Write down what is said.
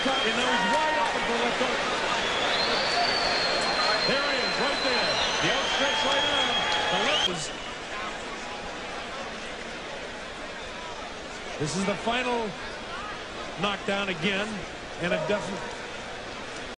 cut, and now he's wide open for left hook. There he is, right there. The outstretched right arm. The left was... This is the final knockdown again, and a definite...